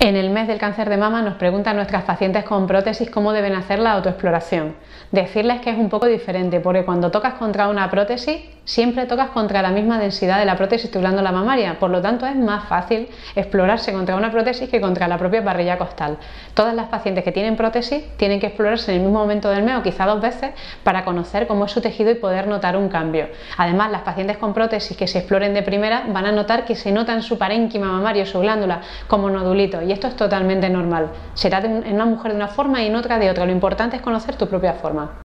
En el mes del cáncer de mama nos preguntan nuestras pacientes con prótesis cómo deben hacer la autoexploración. Decirles que es un poco diferente, porque cuando tocas contra una prótesis, siempre tocas contra la misma densidad de la prótesis tu glándula mamaria, por lo tanto es más fácil explorarse contra una prótesis que contra la propia parrilla costal. Todas las pacientes que tienen prótesis tienen que explorarse en el mismo momento del mes o quizá 2 veces para conocer cómo es su tejido y poder notar un cambio. Además, las pacientes con prótesis que se exploren de primera van a notar que se nota en su parénquima mamario, su glándula, como nodulitos, y esto es totalmente normal. Será en una mujer de una forma y en otra de otra. Lo importante es conocer tu propia forma.